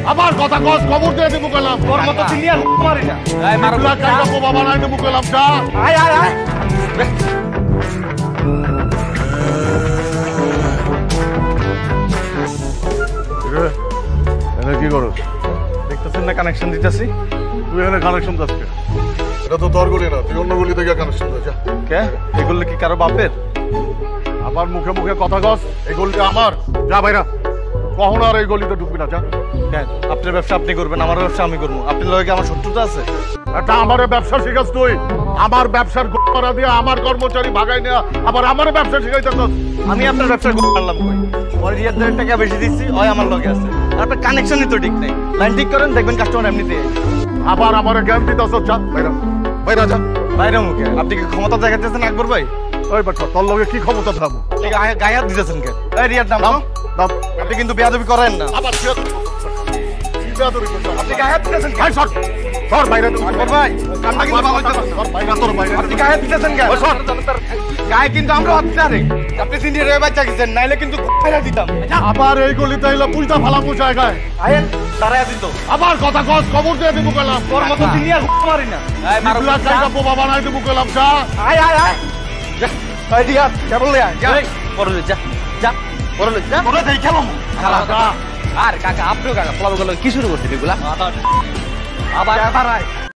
আবার কথা কস খবর দিয়ে দেবো গেলাম তোর মতো সিনিয়র মারি না এই মারো কাইটা বাবা বানাই দেবো গেলাম যা আয় আয় আয় এনে কি করো দেখতেছেন না কানেকশন দিতেছি তুই এখানে কানেকশন দাস এটা তো তোর গলি না তুই অন্য গলি থেকে কানেকশন দে যা কে এগুলো কি কারো বাপের আবার মুখে মুখে কথা কস এই গলিটা আমার যা ভাইরা কখন আর এই গলিতে ঢুকবি না যা কেন আপনার ব্যবসা আপনি করবেন আমার ব্যবসা আমি করবো আপনার লগে আমার শত্রুতা আছে এটা আমার ব্যবসা শিখাস তুই আমার ব্যবসার গোড়া দিয়ে আমার কর্মচারী ভাগাই নেয়া আবার আমার ব্যবসা শিখাইতেছ আমি আপনার ব্যবসা করতে পারলাম কই ওর রিয়াদের টাকা বেশি দিচ্ছি ওই আমার লগে আছে আর আপনার কানেকশনই তো ঠিক নাই লাইন ঠিক করেন দেখবেন কাস্টমার এমনিতে আবার আমার জ্ঞান দিতেছ যা ভাইরা ভাইরা যা বাইরে মুখে আপনি কি ক্ষমতা দেখাতেছেন আকবর ভাই ওই বাচ্চা তোর লগে কি ক্ষমতা থাকবো গায়ে হাত দিতেছেন কেন এই রিয়ার দাম দাম আপনি কিন্তু বেয়াদবি করেন না আবার আপনি গায়ে হাত দিতেছেন ভাই সর সর বাইরে আকবর ভাই কামটা কিন্তু ভালো হইতেছে সর বাইরে তোর বাইরে আপনি গায়ে হাত দিতেছেন কেন গায়ে কিন্তু আমরা হাত না রে আপনি সিনিয়র হয়ে বাচ্চা গেছেন নাইলে কিন্তু ফেরা দিতাম আবার এই গলিতে এলো পুলটা ফালামু জায়গায় আয়েন তারাই দিত আবার কথা কস খবর দিয়ে দেবো গেলাম তোর মতো সিনিয়র মারি না এই মারো কাইটা বাবা বানাই দেবো গেলাম যা আয় আয় আয় এই দিয়া কেবল লে যা পড়লে যা যা পড়লে যা পড়লে দেই খেলাম যা আর কাকা আপনিও কাকা ফলাবো গেল কি শুরু করছেন এগুলা আবার আবার